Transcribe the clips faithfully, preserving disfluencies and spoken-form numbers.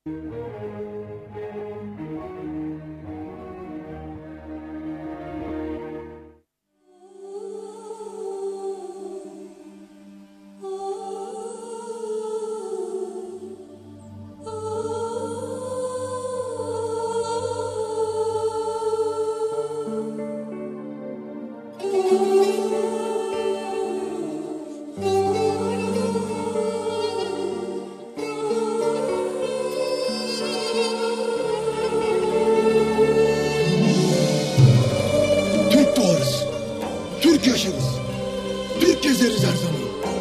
Türk doğarız, Türk yaşarız, Türk gezeriz her zaman.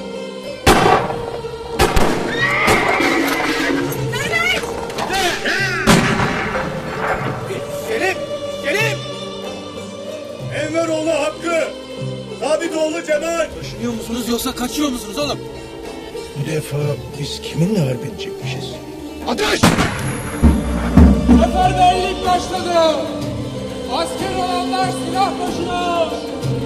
Selim! Selim! Enveroğlu Hakkı! Sabitoğlu Cemal! Taşınıyor musunuz yoksa kaçıyor musunuz oğlum? Bu defa biz kiminle harp edecekmişiz? Ateş! Seferberlik başladı. Asker olanlar silah başına.